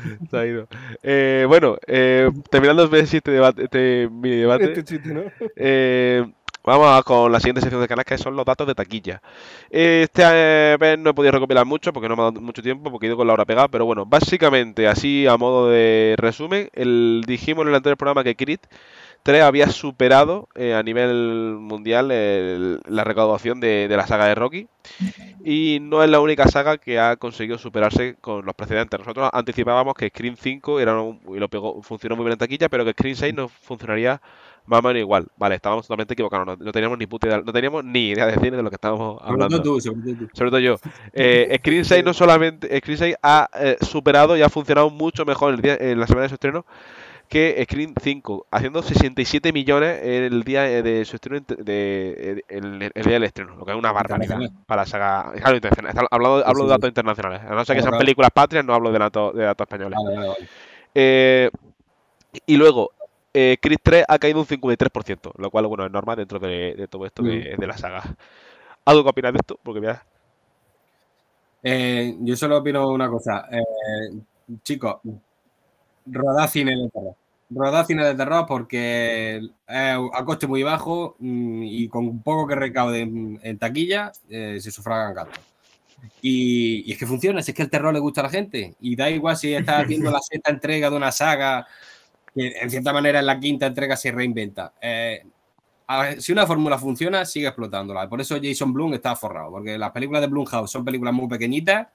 Se ha ido. Bueno, terminando este debate, este mini debate, Este chiste, ¿no? eh, vamos con la siguiente sección de canal, que son los datos de taquilla. Vez no he podido recopilar mucho porque no me ha dado mucho tiempo, porque he ido con la hora pegada, pero bueno, básicamente, así a modo de resumen, dijimos en el anterior programa que Creed 3 había superado a nivel mundial la recaudación de la saga de Rocky. Y no es la única saga que ha conseguido superarse con los precedentes. Nosotros anticipábamos que Scream 5 y lo pegó, funcionó muy bien en taquilla, pero que Scream 6 no funcionaría más o menos igual. Vale, estábamos totalmente equivocados, no teníamos ni puta idea, no teníamos ni idea de cine de lo que estábamos Sobre todo hablando. tú, sobre todo tú. Sobre todo yo. Scream 6 no solamente, Scream 6 ha superado y ha funcionado mucho mejor en la semana de su estreno que Scream 5, haciendo 67 millones el día de su estreno, el día del estreno, lo que es una barbaridad Internacional. para la saga. Claro, internacional. Sí, Hablo sí, de datos sí. internacionales. A no ser que Claro, sean claro. películas patrias, no hablo de datos españoles. Vale, vale, vale. Eh, y luego, Creed 3 ha caído un 53%, lo cual, bueno, es normal dentro de todo esto Mm. de la saga. ¿Algo que opinas de esto? Porque mira. Yo solo opino una cosa. Chicos, rodad cine de terror. Rodad cine de terror porque a coste muy bajo y con poco que recaude en taquilla se sufragan gastos. Y es que funciona, si es que el terror le gusta a la gente. Y da igual si estás haciendo la sexta entrega de una saga, que en cierta manera en la quinta entrega se reinventa. Si una fórmula funciona, sigue explotándola. Por eso Jason Blum está forrado, porque las películas de Blumhouse son películas muy pequeñitas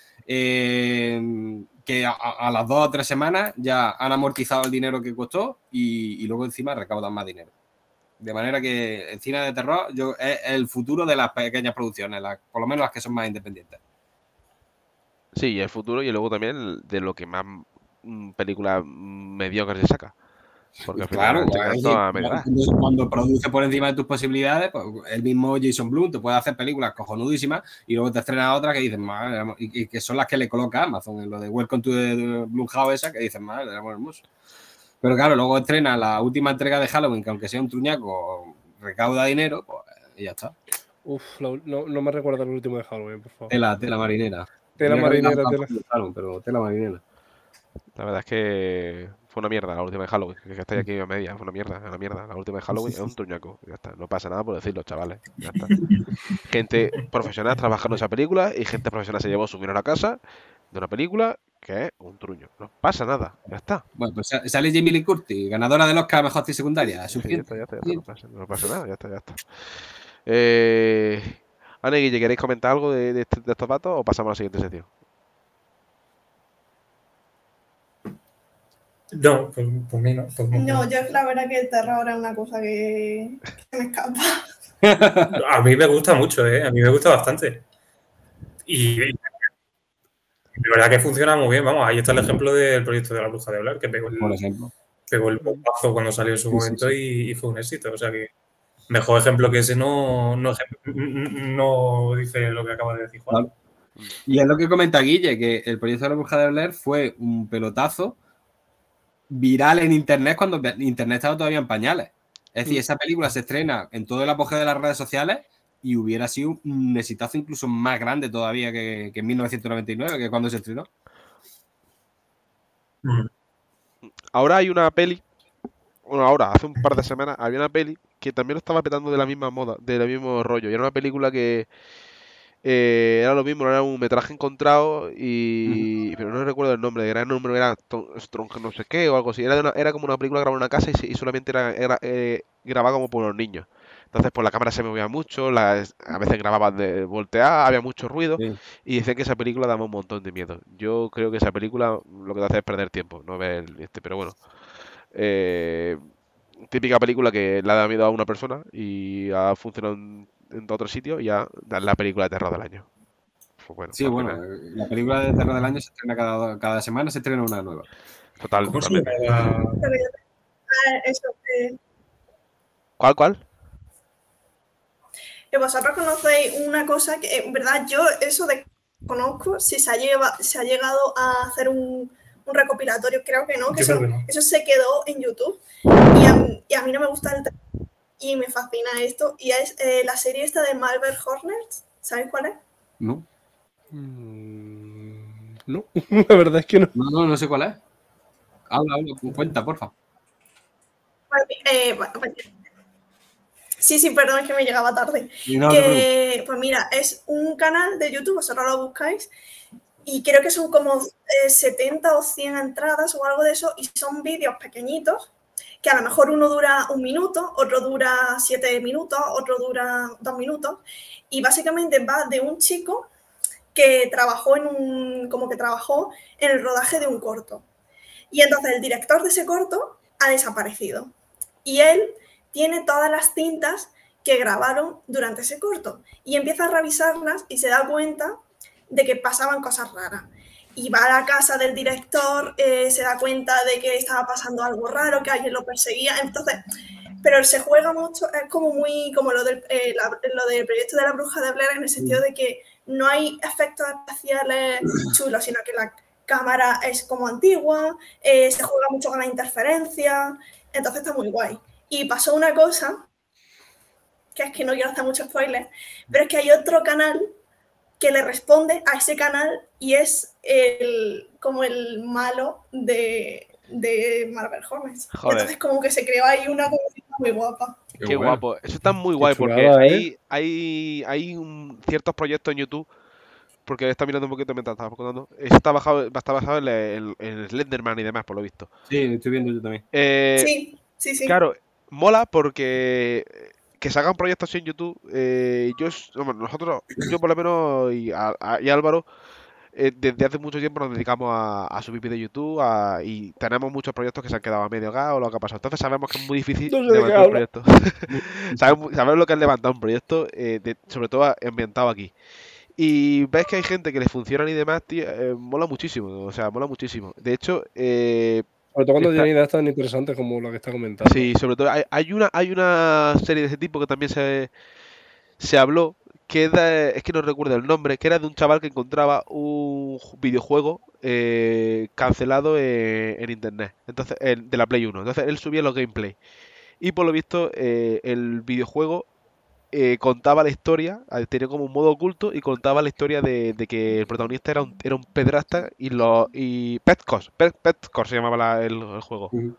que a las 2 o 3 semanas ya han amortizado el dinero que costó y luego encima recaudan más dinero. De manera que el cine de terror es el futuro de las pequeñas producciones, por lo menos las que son más independientes. Sí, el futuro y luego también de lo que más películas mediocres se saca. Porque al Claro, final se quedan es decir, todas a medio gas. cuando produce por encima de tus posibilidades, pues el mismo Jason Blum te puede hacer películas cojonudísimas y luego te estrena otra que dices, madre, y que son las que le coloca Amazon en lo de Welcome to the Blumhouse esa, que dices, madre, era muy hermoso. Pero claro, luego estrena la última entrega de Halloween, que aunque sea un truñaco, recauda dinero, pues y ya está. Uf, no me recuerda el último de Halloween, por favor. Tela marinera. Tela Mira que a mí me marinera, gusta tela. mucho Halloween, pero tela marinera. La verdad es que fue una mierda la última de Halloween. Que estáis aquí a media, fue una mierda, una mierda. La última de Halloween es un truñaco. Ya está. No pasa nada por decirlo, chavales. Ya está. Gente profesional trabajando en esa película y gente profesional se llevó su dinero a casa de una película que es un truño. No pasa nada. Ya está. Bueno, pues sale Jamie Lee Curtis, ganadora del Oscar a Mejor Actriz Secundaria. Sí, ya está, Suficiente. ya está, ya está. No pasa nada, ya está, ya está. Eh... Ana y Guille, ¿queréis comentar algo de estos datos o pasamos a la siguiente sección? No, por mí no. No, yo la verdad que el terror es una cosa que me escapa. A mí me gusta mucho, ¿eh? A mí me gusta bastante. Y de verdad que funciona muy bien. Vamos, ahí está el ejemplo del proyecto de la Bruja de Blair, que Por ejemplo. pegó el bombazo cuando salió en su Sí, momento sí. y fue un éxito. O sea que mejor ejemplo que ese no dice lo que acaba de decir Juan. Claro. Y es lo que comenta Guille, que el proyecto de la Bruja de Blair fue un pelotazo viral en Internet cuando Internet estaba todavía en pañales. Es decir, esa película se estrena en todo el apogeo de las redes sociales y hubiera sido un exitazo incluso más grande todavía que en 1999, que cuando se estrenó. Ahora hay una peli, bueno, ahora, hace un par de semanas, había una peli que también lo estaba petando de la misma moda, del mismo rollo. Y era una película que era lo mismo, era un metraje encontrado pero no recuerdo el nombre, era el nombre, era Strong no sé qué o algo así. Era como una película grabada en una casa y solamente era grabada como por unos niños. Entonces, pues la cámara se movía mucho, a veces grababa de voltear, había mucho ruido Sí. y decían que esa película daba un montón de miedo. Yo creo que esa película lo que te hace es perder tiempo, no ver pero bueno. Típica película que le da miedo a una persona y ha funcionado en otro sitio y ya dan la película de terror del año. Pues bueno, Sí, al bueno, final. la película de terror del año se estrena cada semana, se estrena una nueva. ¿Cómo se Totalmente. llama? Pero eso, ¿Cuál? que vosotros conocéis una cosa que, en verdad, yo eso desconozco si se ha llegado a hacer un recopilatorio, creo que no, que Yo creo que no. eso se quedó en YouTube y a mí no me gusta el terror y me fascina esto y es la serie esta de Malvern Hornets, ¿sabéis cuál es? ¿No? No, la verdad es que no. No sé cuál es. Habla, cuenta, porfa. Sí, perdón, es que me llegaba tarde. No, pues mira, es un canal de YouTube, vosotros lo buscáis, y creo que son como 70 o 100 entradas o algo de eso, y son vídeos pequeñitos, que a lo mejor uno dura 1 minuto, otro dura 7 minutos, otro dura 2 minutos, y básicamente va de un chico que trabajó en el rodaje de un corto. Y entonces el director de ese corto ha desaparecido. Y él tiene todas las cintas que grabaron durante ese corto. Y empieza a revisarlas y se da cuenta de que pasaban cosas raras. Y va a la casa del director, se da cuenta de que estaba pasando algo raro, que alguien lo perseguía. Entonces, pero se juega mucho, es como muy como lo del proyecto de la bruja de Blair, en el sentido de que no hay efectos especiales chulos, sino que la cámara es como antigua, se juega mucho con la interferencia, entonces está muy guay. Y pasó una cosa, que es que no quiero hacer mucho spoiler, pero es que hay otro canal que le responde a ese canal y es como el malo de Marvel Hornets. Joder. Entonces como que se creó ahí una comunidad muy guapa. Qué guapo. Eso está muy guay porque chulada, ¿eh? hay ciertos proyectos en YouTube, porque está mirando un poquito mientras estaba contando. Eso está basado en Slenderman y demás, por lo visto. Sí, estoy viendo yo también. Sí. Claro, mola porque que se hagan proyectos así en YouTube. Yo por lo menos y Álvaro, desde hace mucho tiempo nos dedicamos a subir vídeos de YouTube y tenemos muchos proyectos que se han quedado a medio gas o lo que ha pasado. Entonces sabemos que es muy difícil No sé de qué levantar un habla. proyecto. Sabemos lo que es levantar un proyecto, sobre todo ambientado aquí. Y ves que hay gente que les funciona y demás, tío, mola muchísimo. O sea, mola muchísimo. De hecho, Sobre todo cuando está- tiene ideas tan interesantes como la que está comentando. sí, sobre todo hay una serie de ese tipo que también se habló, es que no recuerdo el nombre, que era de un chaval que encontraba un videojuego cancelado en internet, entonces de la Play 1. Entonces él subía los gameplay. Y por lo visto, el videojuego contaba la historia, tenía como un modo oculto y contaba la historia de que el protagonista era un pedrasta y Petcore se llamaba el juego. Ujú.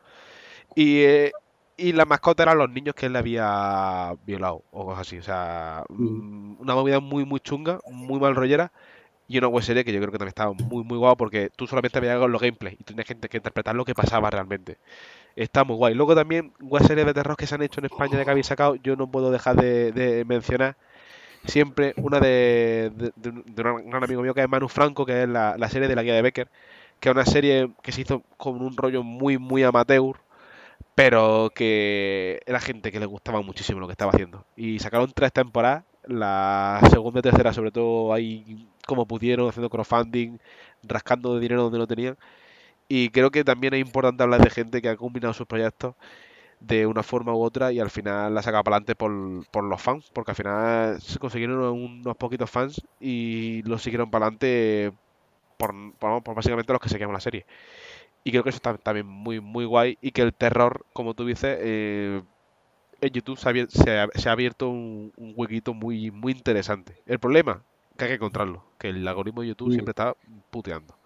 Y las mascotas eran los niños que él le había violado o cosas así. O sea, una movida muy, muy chunga, muy mal rollera. Y una web serie que yo creo que también estaba muy, muy guapa porque tú solamente veías los gameplays y tenías que interpretar lo que pasaba realmente. Está muy guay. Luego también web series de terror que se han hecho en España de que habéis sacado, yo no puedo dejar de mencionar siempre una de un gran amigo mío que es Manu Franco, que es la serie de la guía de Becker, que es una serie que se hizo con un rollo muy, muy amateur, pero que era gente que le gustaba muchísimo lo que estaba haciendo. Y sacaron 3 temporadas, la segunda y tercera sobre todo ahí como pudieron, haciendo crowdfunding, rascando de dinero donde no tenían. Y creo que también es importante hablar de gente que ha combinado sus proyectos de una forma u otra y al final la saca para adelante por los fans, porque al final se consiguieron unos poquitos fans y los siguieron para adelante por básicamente los que seguíamos la serie. Y creo que eso está también muy, muy guay y que el terror, como tú dices, en YouTube se ha abierto un huequito muy, muy interesante. El problema, que hay que encontrarlo, que el algoritmo de YouTube siempre está puteando.